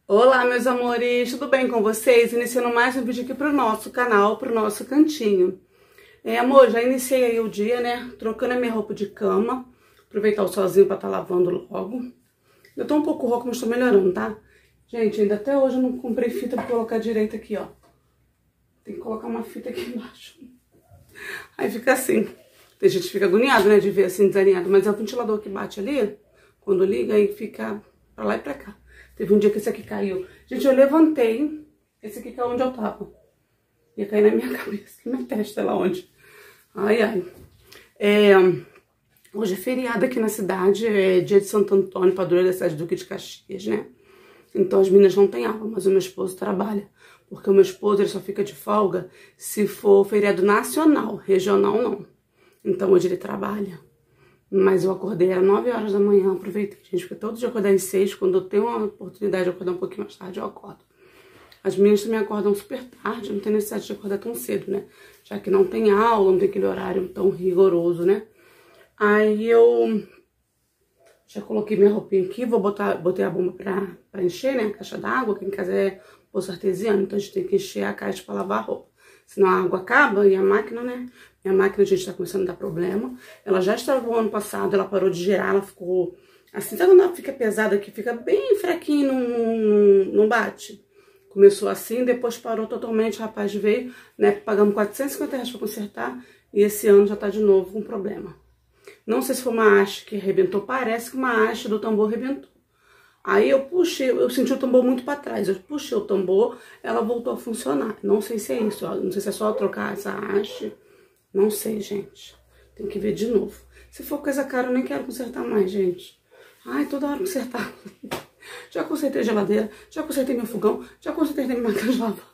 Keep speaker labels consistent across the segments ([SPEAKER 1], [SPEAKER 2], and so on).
[SPEAKER 1] Olá, meus amores, tudo bem com vocês? Iniciando mais um vídeo aqui pro nosso canal, pro nosso cantinho. Amor, já iniciei aí o dia, né? Trocando a minha roupa de cama. Aproveitar o solzinho pra estar lavando logo. Eu tô um pouco rouca, mas tô melhorando, tá? Gente, ainda até hoje eu não comprei fita pra colocar direito aqui, ó. Tem que colocar uma fita aqui embaixo. Aí fica assim. Tem gente que fica agoniado, né, de ver assim, desalinhado. Mas é o ventilador que bate ali. Quando liga, aí fica pra lá e pra cá. Teve um dia que esse aqui caiu. Gente, eu levantei. Esse aqui caiu onde eu tava. Ia cair na minha cabeça. Que minha testa, lá onde. Ai, ai. Hoje é feriado aqui na cidade. É dia de Santo Antônio, padroeiro da cidade do Duque de Caxias, né? Então as meninas não têm aula, mas o meu esposo trabalha. Porque o meu esposo, ele só fica de folga se for feriado nacional. Regional, não. Então hoje ele trabalha. Mas eu acordei, era 9 horas da manhã, aproveitei, gente, porque todo dia eu acordei às 6, quando eu tenho uma oportunidade de acordar um pouquinho mais tarde, eu acordo. As meninas também acordam super tarde, não tem necessidade de acordar tão cedo, né? Já que não tem aula, não tem aquele horário tão rigoroso, né? Aí eu já coloquei minha roupinha aqui, botei a bomba pra encher, né? A caixa d'água, que em casa é poço artesiano, então a gente tem que encher a caixa pra lavar a roupa. Senão a água acaba e a máquina, né? Minha máquina, a gente tá começando a dar problema. Ela já estragou ano passado, ela parou de girar, ela ficou assim, sabe quando ela fica pesada aqui, fica bem fraquinho, não bate. Começou assim, depois parou totalmente, o rapaz veio, né? Pagamos R$450 pra consertar e esse ano já tá de novo com problema. Não sei se foi uma haste que arrebentou, parece que uma haste do tambor arrebentou. Aí eu puxei, eu senti o tambor muito pra trás, eu puxei o tambor, ela voltou a funcionar. Não sei se é isso, não sei se é só trocar essa haste, não sei, gente. Tem que ver de novo. Se for coisa cara, eu nem quero consertar mais, gente. Ai, toda hora consertar. Já consertei a geladeira, já consertei meu fogão, já consertei minha máquina de lavar.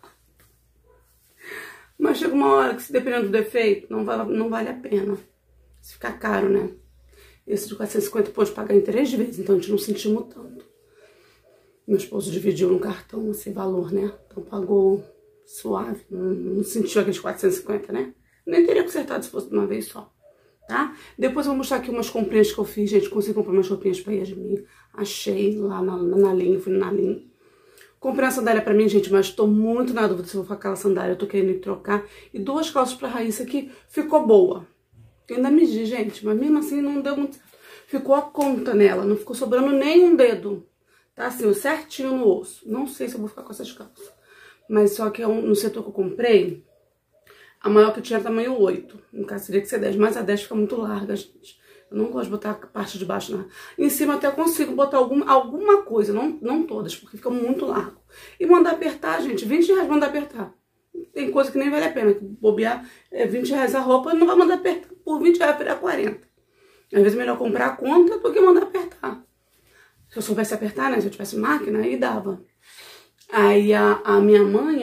[SPEAKER 1] Mas chega uma hora que, se dependendo do defeito, não vale a pena. Se ficar caro, né? Esse de 450 pode pagar em 3 vezes, então a gente não sentiu tanto. Meu esposo dividiu no cartão esse valor, né? Então pagou suave, não sentiu aqueles 450, né? Nem teria consertado se fosse de uma vez só, tá? Depois eu vou mostrar aqui umas comprinhas que eu fiz, gente. Consegui comprar umas roupinhas pra Yasmin. Achei lá na linha, fui na linha. Comprei uma sandália pra mim, gente, mas tô muito na dúvida se eu vou ficar com aquela sandália. Eu tô querendo ir trocar. E 2 calças pra Raíssa aqui, ficou boa. Eu ainda medi, gente, mas mesmo assim não deu muito certo. Ficou a conta nela, não ficou sobrando nem um dedo. Tá assim, certinho no osso. Não sei se eu vou ficar com essas calças. Mas só que no setor que eu comprei, a maior que eu tinha era tamanho 8. No caso teria que ser 10, mas a 10 fica muito larga, gente. Eu não gosto de botar a parte de baixo, não. Em cima até consigo botar alguma coisa, não todas, porque fica muito largo. E mandar apertar, gente, R$20 mandar apertar. Tem coisa que nem vale a pena, que bobear R$20 a roupa, não vai mandar apertar. Por R$20 virar 40. Às vezes é melhor comprar a conta do que mandar apertar. Se eu soubesse apertar, né, se eu tivesse máquina, aí dava. Aí a minha mãe,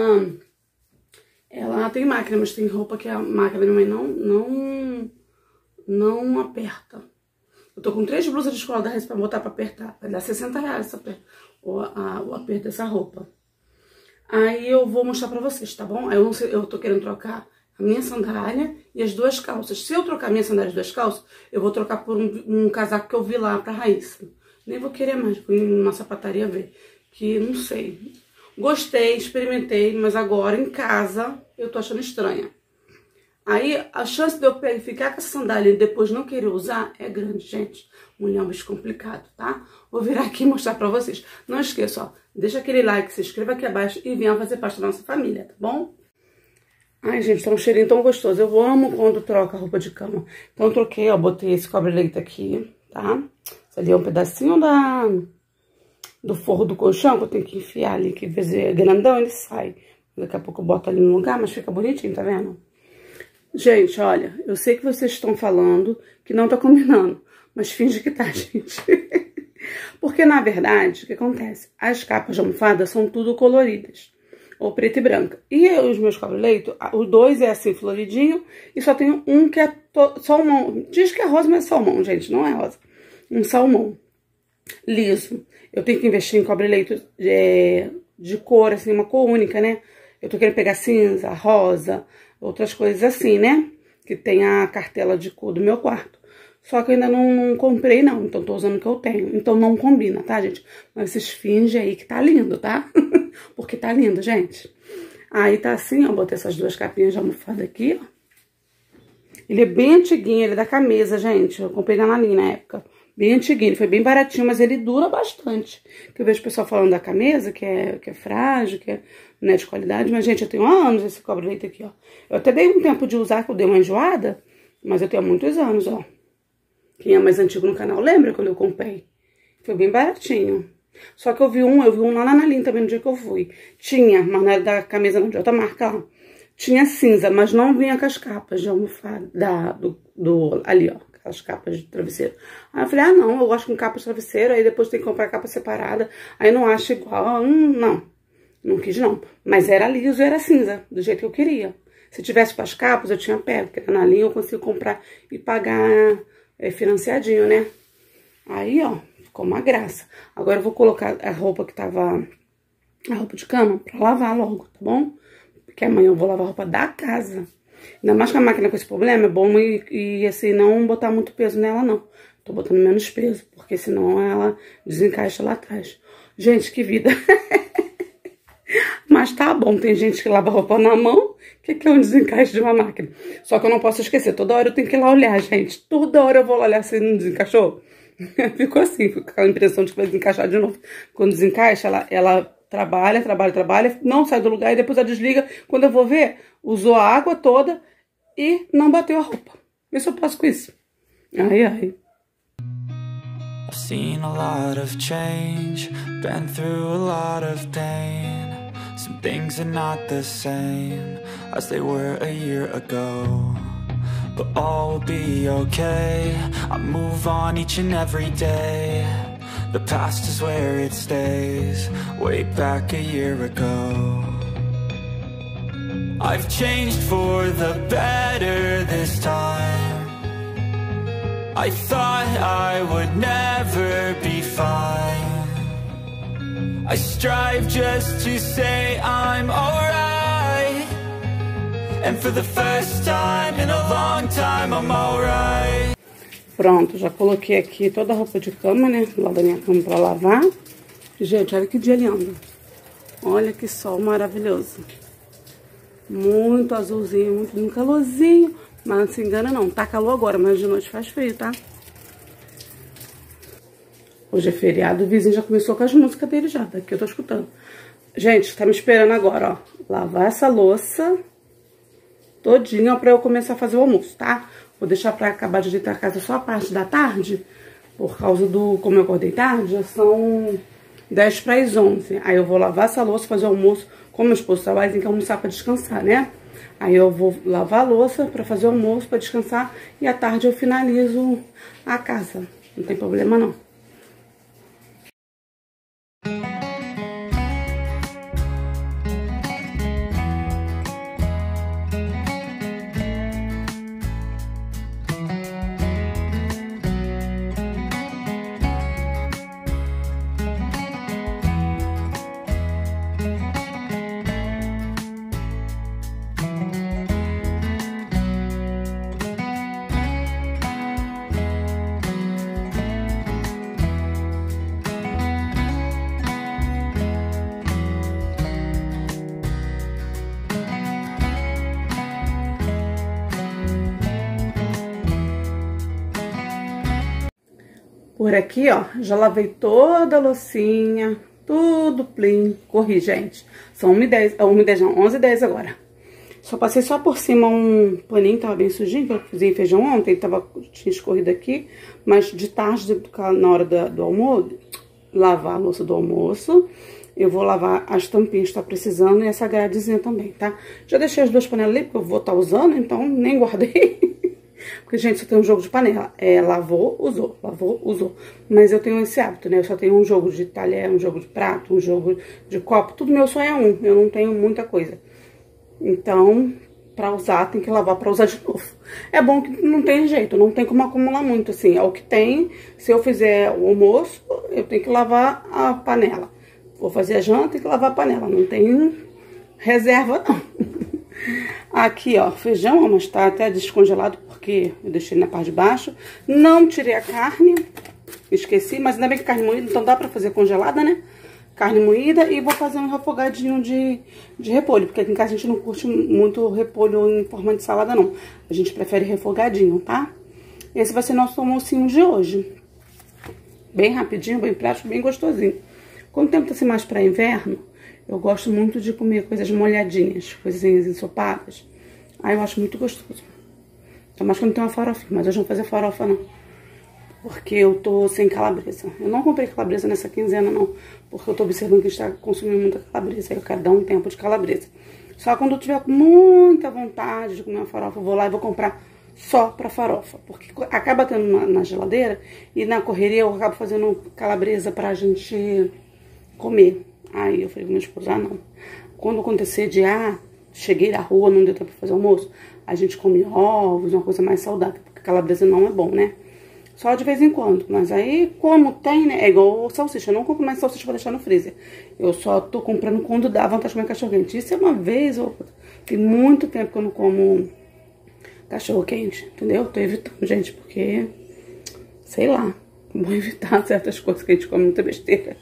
[SPEAKER 1] ela tem máquina, mas tem roupa que a máquina da minha mãe não aperta. Eu tô com 3 blusas de escola da Raíssa pra botar pra apertar. Vai dar R$60 o aperto dessa roupa. Aí eu vou mostrar pra vocês, tá bom? Eu tô querendo trocar a minha sandália e as 2 calças. Se eu trocar a minha sandália e as 2 calças, eu vou trocar por um casaco que eu vi lá pra Raíssa. Nem vou querer mais, vou ir numa sapataria ver. Que não sei. Gostei, experimentei, mas agora em casa eu tô achando estranha. Aí a chance de eu ficar com essa sandália e depois não querer usar é grande, gente. Mulher é um bicho complicado, tá? Vou virar aqui e mostrar pra vocês. Não esqueça, ó. Deixa aquele like, se inscreva aqui abaixo e venha fazer parte da nossa família, tá bom? Ai, gente, tá um cheirinho tão gostoso. Eu amo quando troca a roupa de cama. Então eu troquei, ó, botei esse cobre-leito aqui, tá? Isso ali é um pedacinho do forro do colchão que eu tenho que enfiar ali, que às vezes é grandão, ele sai. Daqui a pouco eu boto ali no lugar, mas fica bonitinho, tá vendo? Gente, olha, eu sei que vocês estão falando que não tá combinando, mas finge que tá, gente. Porque, na verdade, o que acontece? As capas de almofada são tudo coloridas, ou preta e branca. E os meus cobre-leito, os 2 é assim, floridinho, e só tem um que é salmão. Diz que é rosa, mas é salmão, gente, não é rosa. Um salmão liso. Eu tenho que investir em cobre-leito de cor, assim, uma cor única, né? Eu tô querendo pegar cinza, rosa, outras coisas assim, né? Que tem a cartela de cor do meu quarto. Só que eu ainda não comprei, não. Então, tô usando o que eu tenho. Então, não combina, tá, gente? Mas vocês fingem aí que tá lindo, tá? Porque tá lindo, gente. Aí tá assim, ó. Botei essas duas capinhas de almofada aqui, ó. Ele é bem antiguinho, ele é da Camesa, gente. Eu comprei na Nalim na época. Bem antiguinho, ele foi bem baratinho, mas ele dura bastante. Que eu vejo o pessoal falando da Camesa, que é frágil, que não é de qualidade. Mas, gente, eu tenho há anos esse cobre-leite aqui, ó. Eu até dei um tempo de usar, que eu dei uma enjoada, mas eu tenho há muitos anos, ó. Quem é mais antigo no canal lembra quando eu comprei? Foi bem baratinho. Só que eu vi um lá na Nalim também no dia que eu fui. Tinha, mas não era da Camesa não, de outra marca, ó. Tinha cinza, mas não vinha com as capas de almofada, ali, ó, aquelas capas de travesseiro. Aí eu falei, ah, não, eu gosto com capa de travesseiro, aí depois tem que comprar capa separada, aí não acho igual, não quis não. Mas era liso e era cinza, do jeito que eu queria. Se tivesse com as capas, eu tinha pego, porque na linha eu consigo comprar e pagar financiadinho, né? Aí, ó, ficou uma graça. Agora eu vou colocar a roupa que tava, a roupa de cama, pra lavar logo, tá bom? Porque amanhã eu vou lavar a roupa da casa. Ainda mais que a máquina com esse problema, é bom e assim, não botar muito peso nela, não. Tô botando menos peso, porque senão ela desencaixa lá atrás. Gente, que vida. Mas tá bom, tem gente que lava roupa na mão, que é um desencaixe de uma máquina. Só que eu não posso esquecer, toda hora eu tenho que ir lá olhar, gente. Toda hora eu vou lá olhar se não desencaixou. Ficou assim, com aquela impressão de que vai desencaixar de novo. Quando desencaixa, ela trabalha, não sai do lugar e depois ela desliga. Quando eu vou ver, usou a água toda e não bateu a roupa. Vê se eu posso com isso. Ai, ai.
[SPEAKER 2] I've seen a lot of change, been through a lot of pain. Some things are not the same as they were a year ago. But all will be okay, I move on each and every day. The past is where it stays, way back a year ago. I've changed for the better this time. I thought I would never be fine. I strive just to say I'm alright. And for the first time in a long time I'm alright.
[SPEAKER 1] Pronto, já coloquei aqui toda a roupa de cama, né? Lá da minha cama pra lavar. Gente, olha que dia lindo. Olha que sol maravilhoso. Muito azulzinho, muito lindo, calorzinho. Mas não se engana não, tá calor agora, mas de noite faz frio, tá? Hoje é feriado, o vizinho já começou com as músicas dele já, daqui eu tô escutando. Gente, tá me esperando agora, ó. Lavar essa louça todinha pra eu começar a fazer o almoço, tá? Vou deixar pra acabar de ajeitar a casa só a parte da tarde, por causa do... Como eu acordei tarde, já são 10 para as 11. Aí eu vou lavar essa louça, fazer o almoço. Como meu esposo trabalha, tem que almoçar pra descansar, né? Aí eu vou lavar a louça pra fazer o almoço, pra descansar. E à tarde eu finalizo a casa. Não tem problema, não. Por aqui, ó, já lavei toda a loucinha, tudo clean. Corri, gente. São 1h10, 1h10 não, 11h10 agora. Só passei só por cima um paninho, tava bem sujinho, que eu cozinhei feijão ontem, tinha escorrido aqui. Mas de tarde, na hora do almoço, lavar a louça do almoço. Eu vou lavar as tampinhas que tá precisando e essa gradezinha também, tá? Já deixei as duas panelas ali, porque eu vou estar usando, então nem guardei. Porque, gente, só tem um jogo de panela. Lavou, usou. Mas eu tenho esse hábito, né? Eu só tenho um jogo de talher, um jogo de prato, um jogo de copo. Tudo meu só é um. Eu não tenho muita coisa. Então, pra usar, tem que lavar pra usar de novo. É bom que não tem jeito, não tem como acumular muito, assim. É o que tem. Se eu fizer o almoço, eu tenho que lavar a panela. Vou fazer a janta, tem que lavar a panela. Não tem reserva, não. Aqui, ó, feijão, mas tá até descongelado, porque porque eu deixei na parte de baixo. Não tirei a carne, esqueci, mas ainda bem que carne moída, então dá pra fazer congelada, né? Carne moída e vou fazer um refogadinho de repolho, porque aqui em casa a gente não curte muito repolho em forma de salada, não. A gente prefere refogadinho, tá? Esse vai ser nosso almocinho de hoje. Bem rapidinho, bem prático, bem gostosinho. Quando o tempo tá assim mais pra inverno, eu gosto muito de comer coisas molhadinhas, coisinhas ensopadas. Aí eu acho muito gostoso. Ainda mais quando tem uma farofinha, mas hoje não vou fazer farofa, não. Porque eu tô sem calabresa. Eu não comprei calabresa nessa quinzena, não. Porque eu tô observando que a gente tá consumindo muita calabresa. Aí eu quero dar um tempo de calabresa. Só quando eu tiver com muita vontade de comer uma farofa, eu vou lá e vou comprar só pra farofa. Porque acaba tendo na geladeira e na correria eu acabo fazendo calabresa pra gente comer. Aí eu falei com meu esposo, não. Quando acontecer de, cheguei da rua, não deu tempo pra fazer almoço, a gente come ovos, uma coisa mais saudável. Porque calabresa não é bom, né? Só de vez em quando. Mas aí, como tem, né? É igual salsicha. Eu não compro mais salsicha pra deixar no freezer. Eu só tô comprando quando dá vontade de comer cachorro-quente. Isso é uma vez ou outra. Tem muito tempo que eu não como cachorro-quente, entendeu? Tô evitando, gente, porque, sei lá, vou evitar certas coisas que a gente come muita besteira.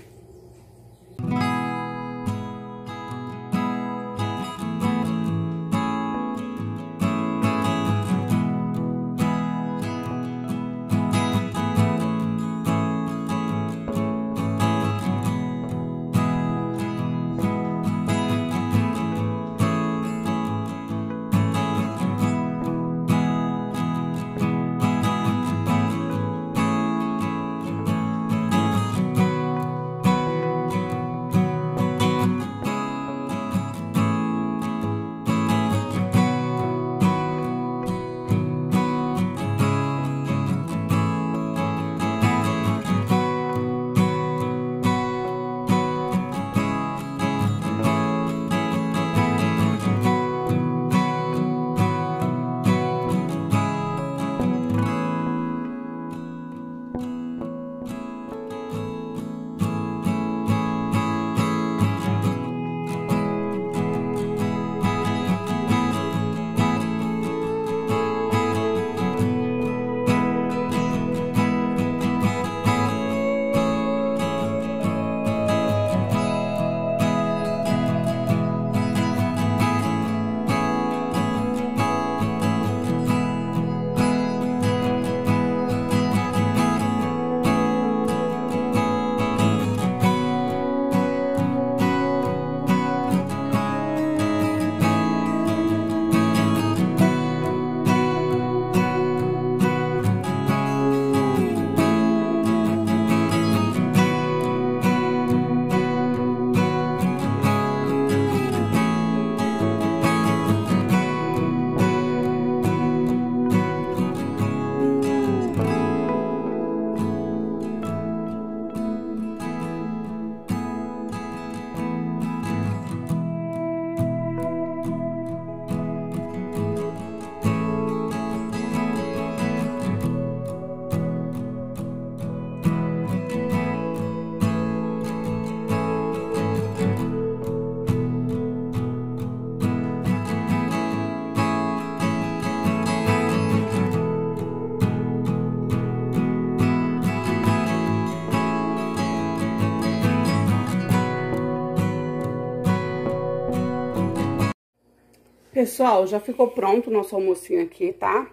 [SPEAKER 1] Pessoal, já ficou pronto o nosso almocinho aqui, tá?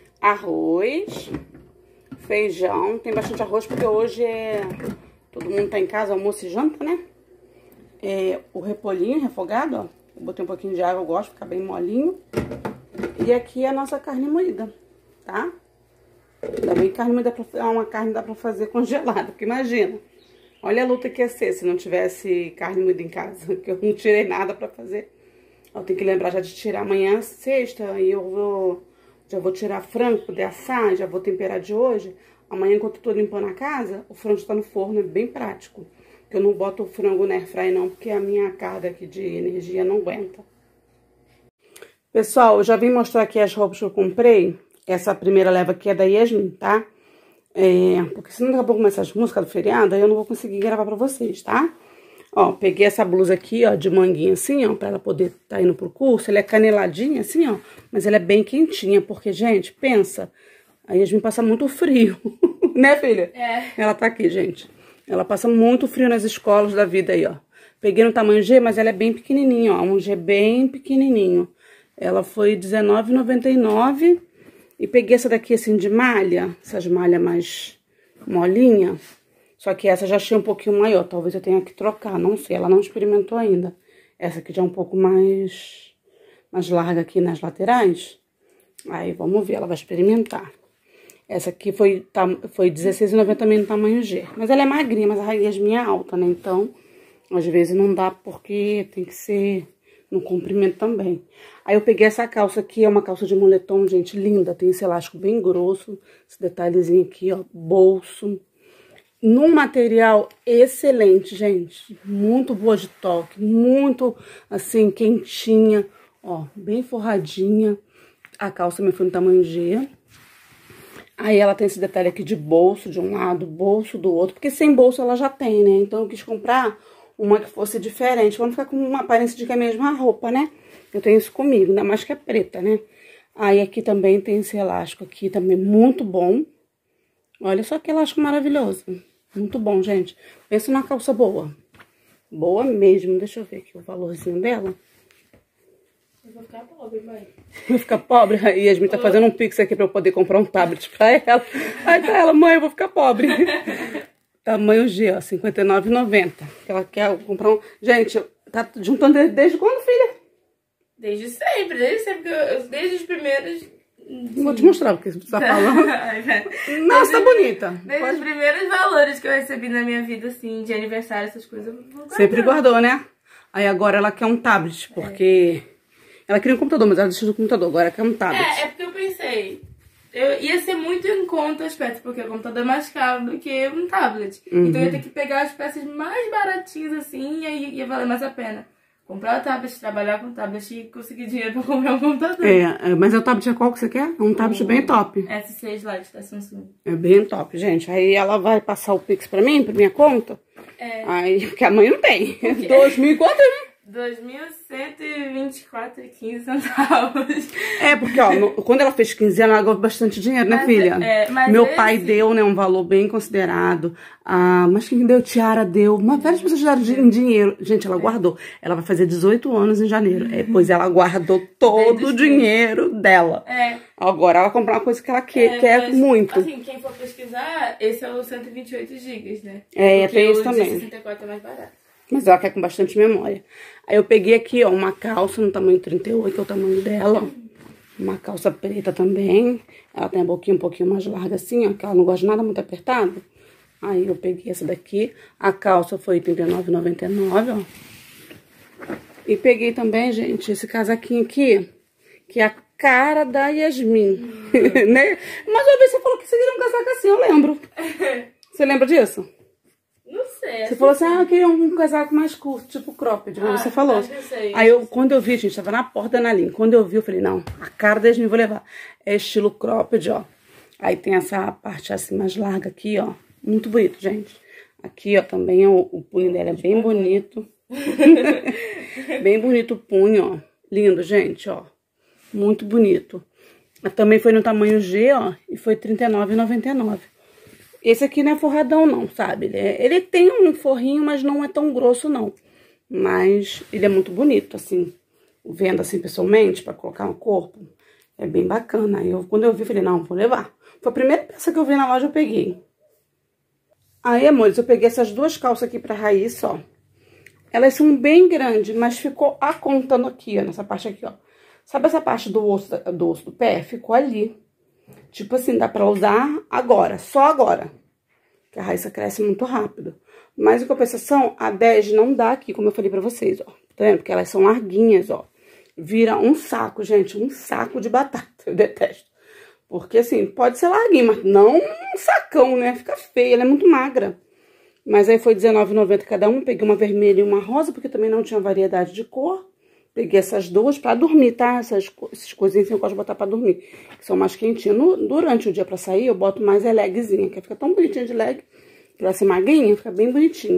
[SPEAKER 1] Arroz, feijão, tem bastante arroz porque hoje todo mundo tá em casa, almoço e janta, né? O repolhinho refogado, ó. Eu botei um pouquinho de água, eu gosto, fica bem molinho. E aqui é a nossa carne moída, tá? Ainda bem que carne moída é uma carne que dá pra fazer congelada, porque imagina. Olha a luta que ia ser se não tivesse carne moída em casa, que eu não tirei nada pra fazer. Eu tenho que lembrar já de tirar amanhã, sexta, e já vou tirar frango, poder assar, já vou temperar de hoje. Amanhã, enquanto eu tô limpando a casa, o frango está no forno, é bem prático. Eu não boto o frango na airfryer não, porque a minha carga aqui de energia não aguenta. Pessoal, eu já vim mostrar aqui as roupas que eu comprei. Essa primeira leva aqui é da Yasmin, tá? Porque senão daqui a pouco começar as músicas do feriado, aí eu não vou conseguir gravar pra vocês, tá? Ó, peguei essa blusa aqui, ó, de manguinha assim, ó, pra ela poder tá indo pro curso. Ela é caneladinha assim, ó, mas ela é bem quentinha, porque, gente, pensa, a Yasmin passa muito frio, né, filha?
[SPEAKER 3] É.
[SPEAKER 1] Ela tá aqui, gente. Ela passa muito frio nas escolas da vida aí, ó. Peguei no tamanho G, mas ela é bem pequenininha, ó, um G bem pequenininho. Ela foi R$19,99 e peguei essa daqui, assim, de malha, essas malhas mais molinha. Só que essa já achei um pouquinho maior, talvez eu tenha que trocar, não sei, ela não experimentou ainda. Essa aqui já é um pouco mais larga aqui nas laterais. Aí, vamos ver, ela vai experimentar. Essa aqui foi R$16,90 também no tamanho G. Mas ela é magrinha, mas a Yasmin é alta, né? Então, às vezes não dá porque tem que ser no comprimento também. Aí eu peguei essa calça aqui, é uma calça de moletom, gente, linda. Tem esse elástico bem grosso, esse detalhezinho aqui, ó, bolso. Num material excelente, gente. Muito boa de toque, muito, assim, quentinha. Ó, bem forradinha. A calça também foi no tamanho G. Aí ela tem esse detalhe aqui de bolso de um lado, bolso do outro. Porque sem bolso ela já tem, né? Então eu quis comprar uma que fosse diferente. Pra não ficar com uma aparência de que é a mesma roupa, né? Eu tenho isso comigo, ainda mais que é preta, né? Aí aqui também tem esse elástico aqui também muito bom. Olha só que elástico maravilhoso. Muito bom, gente. Pensa numa calça boa. Boa mesmo. Deixa eu ver aqui o valorzinho dela.
[SPEAKER 3] Eu vou ficar pobre, mãe.
[SPEAKER 1] Vai ficar pobre? E a Yasmin tá fazendo um pix aqui pra eu poder comprar um tablet pra ela. Aí tá ela, mãe, eu vou ficar pobre. Tamanho G, ó, R$59,90. Ela quer comprar um... Gente, tá juntando desde quando, filha?
[SPEAKER 3] Desde sempre. Desde os primeiros...
[SPEAKER 1] Vou te mostrar o que você tá falando. Nossa, tá bonita.
[SPEAKER 3] Desde os primeiros valores que eu recebi na minha vida, assim, de aniversário, essas coisas.
[SPEAKER 1] Sempre guardou, né? Aí agora ela quer um tablet, porque... Ela queria um computador, mas ela desistiu do computador. Agora ela quer um tablet.
[SPEAKER 3] É porque eu pensei... Eu ia ser muito em conta as peças, porque o computador é mais caro do que um tablet. Então eu ia ter que pegar as peças mais baratinhas, assim, e aí ia valer mais a pena. Comprar o tablet, trabalhar com o tablet e conseguir dinheiro pra comprar um computador.
[SPEAKER 1] Mas é o tablet qual que você quer? Um tablet bem top.
[SPEAKER 3] S6 Lite da Samsung.
[SPEAKER 1] É bem top, gente. Aí ela vai passar o Pix pra mim, pra minha conta. Aí, porque a mãe não tem. 2.000 quanto, né?
[SPEAKER 3] 2.124,15 centavos.
[SPEAKER 1] Porque, ó, quando ela fez 15 anos, ela ganhou bastante dinheiro, né, filha?
[SPEAKER 3] Mas
[SPEAKER 1] meu pai deu, né, um valor bem considerado. Mas quem deu? Tiara deu. Várias pessoas deram dinheiro. Gente, ela guardou. Ela vai fazer 18 anos em janeiro. Pois ela guardou todo o dinheiro dela. Agora ela vai comprar uma coisa que ela quer muito.
[SPEAKER 3] Assim, quem for pesquisar, esse é o 128 GB, né?
[SPEAKER 1] Tem isso também.
[SPEAKER 3] O de 64 é mais barato.
[SPEAKER 1] Mas ela quer com bastante memória. Aí eu peguei aqui, ó, uma calça no tamanho 38, que é o tamanho dela, ó. Uma calça preta também. Ela tem a boquinha um pouquinho mais larga assim, ó, que ela não gosta de nada muito apertado. Aí eu peguei essa daqui. A calça foi R$89,99, ó. E peguei também, gente, esse casaquinho aqui, que é a cara da Yasmin. Né? Mas uma vez você falou que você queria um casaco assim, eu lembro. Você lembra disso?
[SPEAKER 3] Não sei.
[SPEAKER 1] Você falou assim, eu queria um casaco mais curto, tipo cropped, como você falou. Aí quando eu vi, gente, tava na porta da Naline. Quando eu vi, eu falei, não, a cara da Yasmin vou levar. É estilo cropped, ó. Aí tem essa parte assim mais larga aqui, ó. Muito bonito, gente. Aqui, ó, também o punho dela é bem bonito. Bem bonito o punho, ó. Lindo, gente, ó. Muito bonito. Também foi no tamanho G, ó. E foi R$39,99. Esse aqui não é forradão, não, sabe? Ele tem um forrinho, mas não é tão grosso, não. Mas ele é muito bonito, assim. Vendo assim pessoalmente, pra colocar no corpo. É bem bacana. Aí quando eu vi, falei, não, vou levar. Foi a primeira peça que eu vi na loja, eu peguei. Aí, amores, eu peguei essas duas calças aqui pra Raíssa, ó. Elas são bem grandes, mas ficou acontando aqui, ó, nessa parte aqui, ó. Sabe essa parte do osso do pé? Ficou ali. Tipo assim, dá pra usar agora, só agora. Que a Raíssa cresce muito rápido. Mas em compensação, a 10 não dá aqui, como eu falei pra vocês, ó. Tá vendo? Porque elas são larguinhas, ó. Vira um saco, gente, um saco de batata. Eu detesto. Porque assim, pode ser larguinho, mas não um sacão, né? Fica feia, ela é muito magra. Mas aí foi R$19,90 cada um. Peguei uma vermelha e uma rosa, porque também não tinha variedade de cor. Peguei essas duas pra dormir, tá? Essas coisinhas eu gosto de botar pra dormir, que são mais quentinhas. Durante o dia pra sair, eu boto mais legzinha, que fica tão bonitinha de leg. Pra ser magrinha, fica bem bonitinha.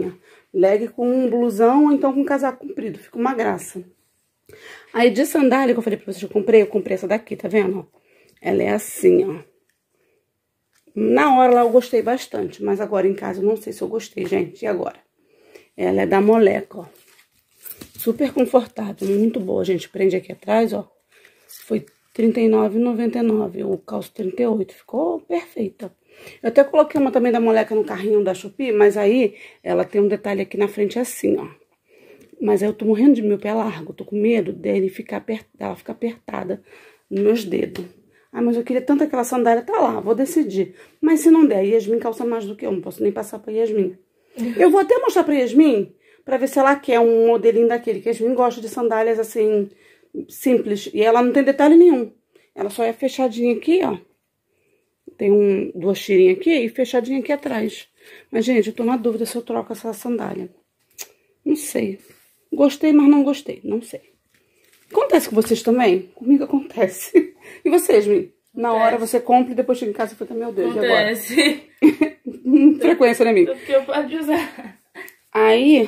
[SPEAKER 1] Leg com um blusão ou então com um casaco comprido. Fica uma graça. Aí de sandália que eu falei pra vocês, eu comprei essa daqui, tá vendo? Ela é assim, ó. Na hora lá eu gostei bastante, mas agora em casa eu não sei se eu gostei, gente. E agora? Ela é da Moleca, ó. Super confortável, muito boa, gente. Prende aqui atrás, ó. Foi R$39,99, o calço 38, ficou perfeita. Eu até coloquei uma também da Moleca no carrinho da Shopee, mas aí ela tem um detalhe aqui na frente assim, ó. Mas aí eu tô morrendo de meu pé largo, tô com medo dela ficar apertada nos meus dedos. Ah, mas eu queria tanto aquela sandália, tá lá, vou decidir. Mas se não der, Yasmin calça mais do que eu, não posso nem passar pra Yasmin. Eu vou até mostrar pra Yasmin, pra ver se ela quer um modelinho daquele, que a Yasmin gosta de sandálias assim, simples. E ela não tem detalhe nenhum. Ela só é fechadinha aqui, ó. Tem duas tirinhas aqui e fechadinha aqui atrás. Mas, gente, eu tô na dúvida se eu troco essa sandália. Não sei. Gostei, mas não gostei. Não sei. Acontece com vocês também? Comigo acontece. E vocês, Mi? Na hora você compra e depois chega em casa e fica, meu Deus,
[SPEAKER 3] acontece.
[SPEAKER 1] E agora? Frequência, né, Mi?
[SPEAKER 3] Porque eu paro de usar.
[SPEAKER 1] Aí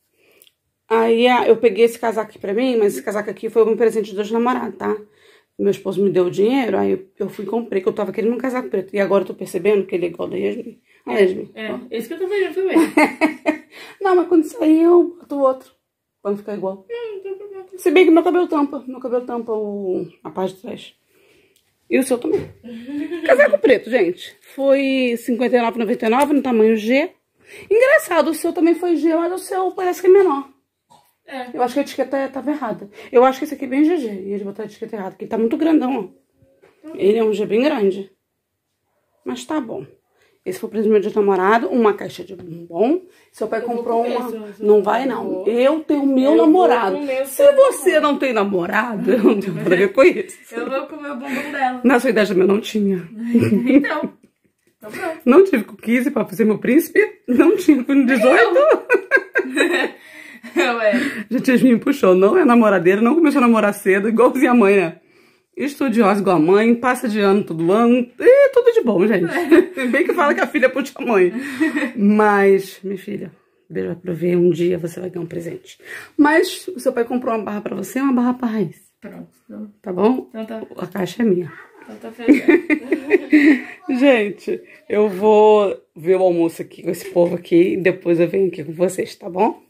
[SPEAKER 1] eu peguei esse casaco aqui pra mim, mas esse casaco aqui foi um presente dos namorados, tá? Meu esposo me deu o dinheiro, aí eu fui e comprei, que eu tava querendo um casaco preto. E agora eu tô percebendo que ele é igual da Yasmin. A Yasmin.
[SPEAKER 3] É, esse que eu tô vendo também.
[SPEAKER 1] Não, mas quando sair eu boto o outro. Pra não ficar igual.
[SPEAKER 3] Não tem problema.
[SPEAKER 1] Se bem que meu cabelo tampa. Meu cabelo tampa a parte de trás. E o seu também. Casaco preto, gente. Foi R$59,99 no tamanho G. Engraçado, o seu também foi G, mas o seu parece que é menor.
[SPEAKER 3] É.
[SPEAKER 1] Eu acho que a etiqueta tava errada. Eu acho que esse aqui é bem GG. E eles botaram a etiqueta errada, porque ele tá muito grandão, ó. Ele é um G bem grande. Mas tá bom. Esse foi o presente do meu dia de namorado. Uma caixa de bombom. Seu pai comprou uma... Não vai, não. Eu tenho meu namorado. Se você não tem namorado, eu não tenho nada a ver com isso.
[SPEAKER 3] Eu vou comer o bombom dela.
[SPEAKER 1] Na sua idade também eu não tinha.
[SPEAKER 3] Então pronto.
[SPEAKER 1] Não tive com 15 pra fazer meu príncipe. Não tinha com 18. Gente, Yasmin me puxou. Não é namoradeira, não começou a namorar cedo, igualzinha a mãe, né? Estudiosa igual a mãe, passa de ano todo ano. E tudo de bom, gente. Bem que fala que a filha puxa a mãe. Mas, minha filha, beijo pra ver, um dia você vai ganhar um presente. Mas o seu pai comprou uma barra pra você e uma barra pra Raiz.
[SPEAKER 3] Pronto.
[SPEAKER 1] Tá bom?
[SPEAKER 3] Então tá.
[SPEAKER 1] A caixa é minha.
[SPEAKER 3] Então tá fechado.
[SPEAKER 1] Gente, eu vou ver o almoço aqui com esse povo aqui e depois eu venho aqui com vocês, tá bom?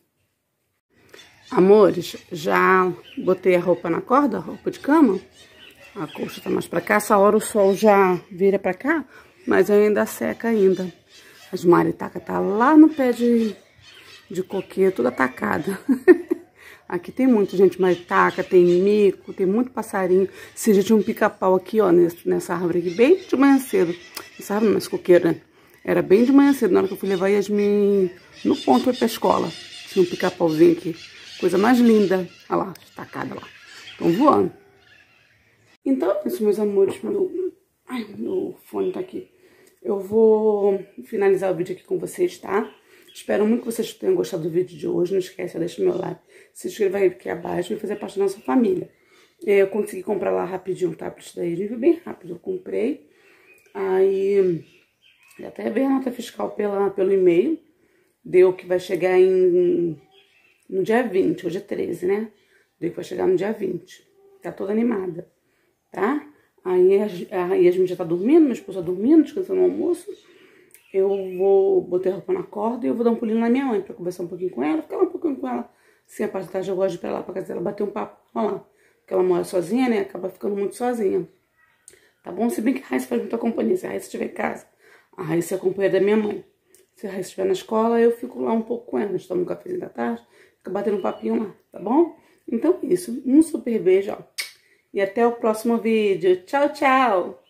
[SPEAKER 1] Amores, já botei a roupa na corda, a roupa de cama. A colcha tá mais pra cá, essa hora o sol já vira pra cá, mas ainda seca ainda. As maritacas tá lá no pé de coqueiro, tudo atacada. Aqui tem muito, gente, maritaca, tem mico, tem muito passarinho. Se já tinha um pica-pau aqui, ó, nessa árvore aqui, bem de manhã cedo. Essa árvore não é coqueira, né? Era bem de manhã cedo, na hora que eu fui levar a Yasmin no ponto pra escola. Tinha um pica-pauzinho aqui. Coisa mais linda. Olha lá, estacada lá. Estão voando. Então é isso, meus amores. Meu fone tá aqui. Eu vou finalizar o vídeo aqui com vocês, tá? Espero muito que vocês tenham gostado do vídeo de hoje. Não esquece, deixa o meu like. Se inscreva aí aqui abaixo e fazer parte da nossa família. Eu consegui comprar lá rapidinho o tablet da Yasmin. Foi bem rápido. Eu comprei. Aí, até veio a nota fiscal pelo e-mail. Deu que vai chegar no dia 20, hoje é 13, né? Deu que vai chegar no dia 20. Tá toda animada, tá? Aí a Yasmin já tá dormindo, minha esposa tá dormindo, descansando no almoço. Eu botei a roupa na corda e eu vou dar um pulinho na minha mãe pra conversar um pouquinho com ela. Ficar um pouquinho com ela. Sim, a parte da tarde eu gosto de ir pra lá, pra casa dela, bater um papo. Olha lá. Porque ela mora sozinha, né? Acaba ficando muito sozinha. Tá bom? Se bem que a Raíssa faz muita companhia. Se a Raíssa estiver em casa, a Raíssa é a companheira da minha mãe. Se a Raíssa estiver na escola, eu fico lá um pouco com ela. A gente toma um cafezinho da tarde, fica batendo um papinho lá, tá bom? Então é isso. Um super beijo, ó. E até o próximo vídeo. Tchau, tchau!